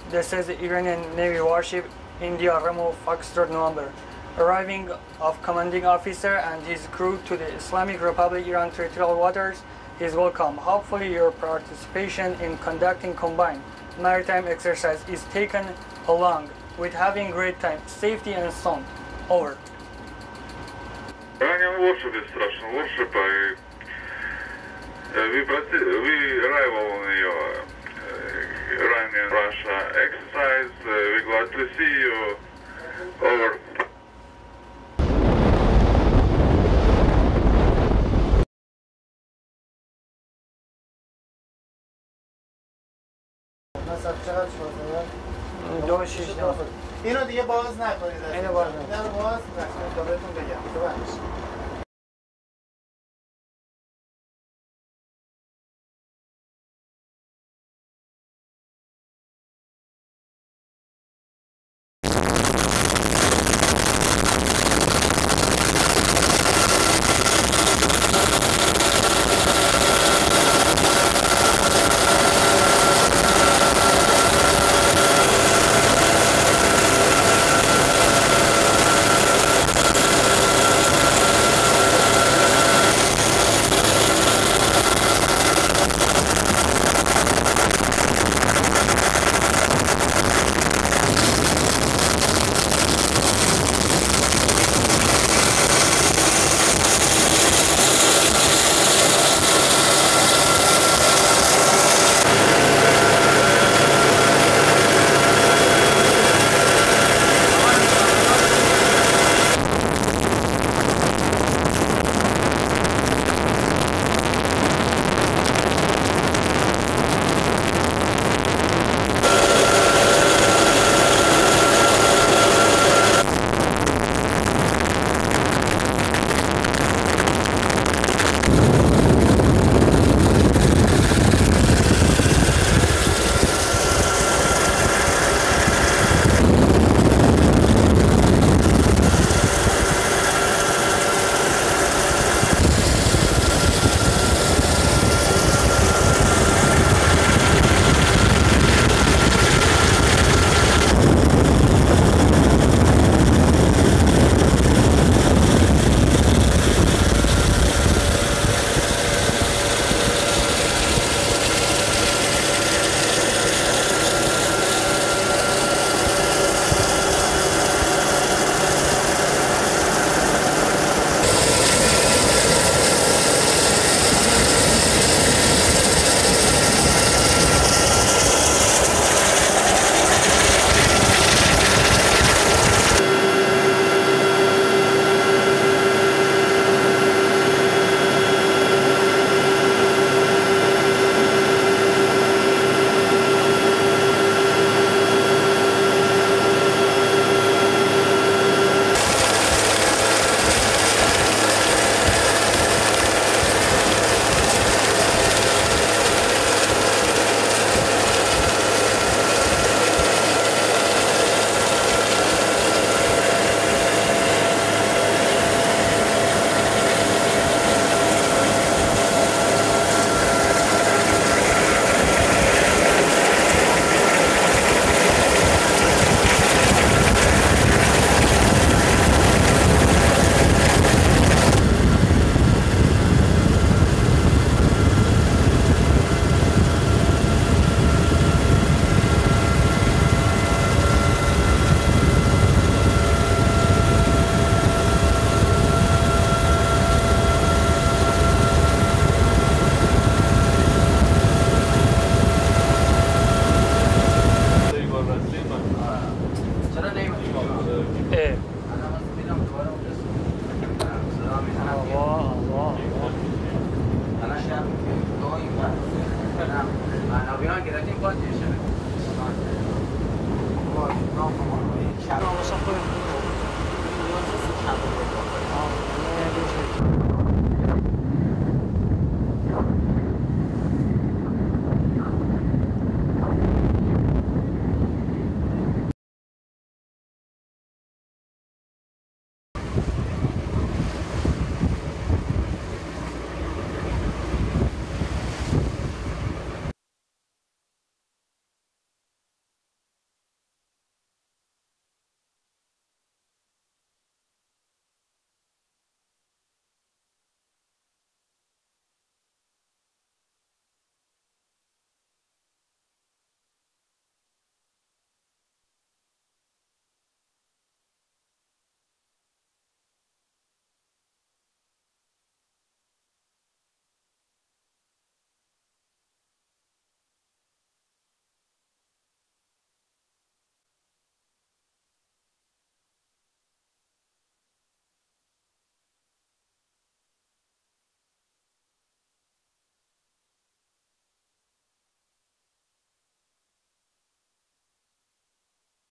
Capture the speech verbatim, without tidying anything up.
This is the Iranian Navy warship India Ramo Foxtrot November. Arriving of commanding officer and his crew to the Islamic Republic Iran territorial waters is welcome. Hopefully your participation in conducting combined maritime exercise is taken along with having great time, safety and sound. Over. Iranian warship is Russian warship. I, uh, we, we arrive on the uh, Iranian Russia exercise. Uh, we're glad to see you. Over. دو شیش اینو دیگه باز نکنید. اینو باز نکنید. اینو باز نکنید تا بهتون بگم. ببخشید. معنویان گرفتیم باید دیشه.